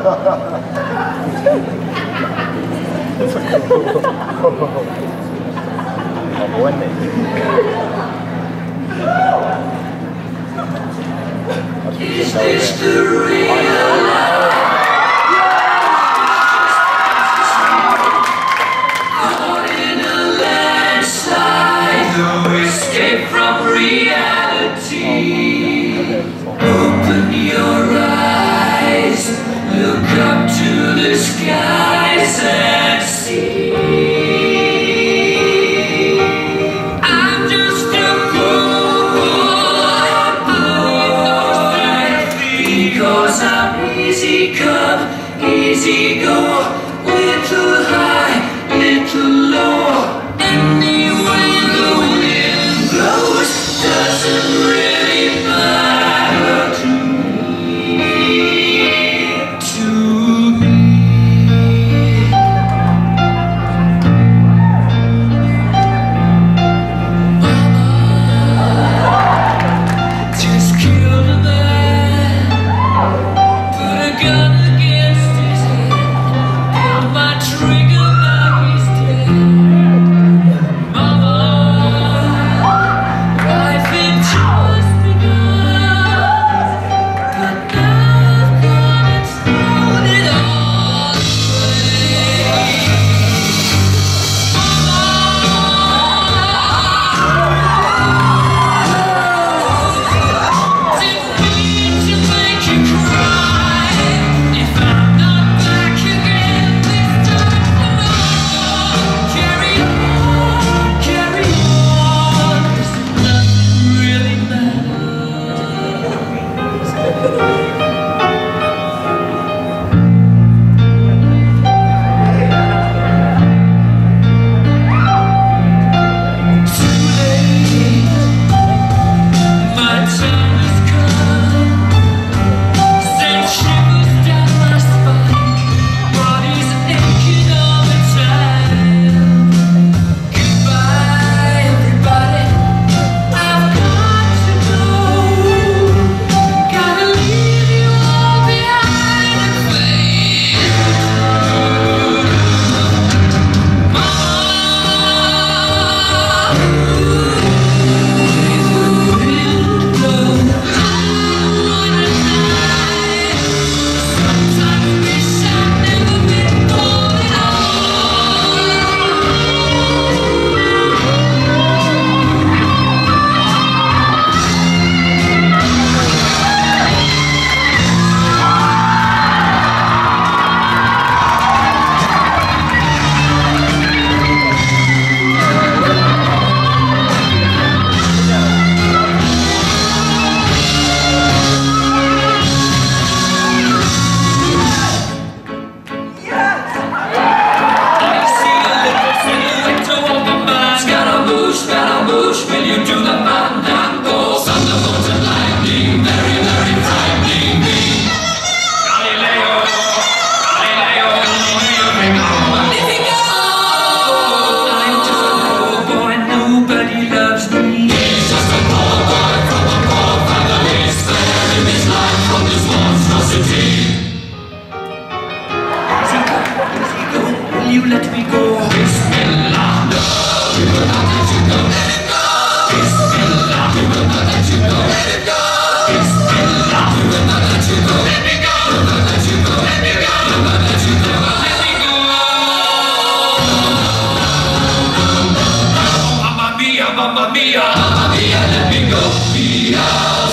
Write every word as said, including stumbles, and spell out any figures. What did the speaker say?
Is this the real life? Caught in a landslide, no escape from reality. Open your eyes, look up to the skies and see. Easy come, easy go, little high, little low. Anyway the wind blows doesn't really matter to me, to me. Mama just killed a man, gun against his head, pulled my trigger, now he's dead. Mama, life had just begun, but now I've gone and thrown it all away. Mama, didn't mean to make you cry. If I'm not back again, please don't fall. Carry on, carry on, 'cause nothing really matters. Too late, my time has come. Send shivers down my spine, body's aching all the time. Goodbye, everybody, I've got to go. Gotta leave you all behind and fade. Mama, the wind blows, I wanna die. Sometimes wish I'd never been born at all. I see a little silhouette of a man. Scaramouche, Scaramouche, will you do the man and go? Thunderbolt and lightning, very, very frightening me. Galileo, Galileo, Magnifico! I'm just a poor boy, nobody loves me. He's just a poor boy from a poor family, sparing his life from this monstrosity. Easy go, easy go, will you let me go? Bismillah, no, we will not let you go. Let it go. Bismillah, we will not let you go. Let it go. Bismillah, we will not let you go. Let me go. We will not let you go. Let me go. We will not let you go. Let me go. Mamma mia, mamma mia, mamma mia, let me go. Mia.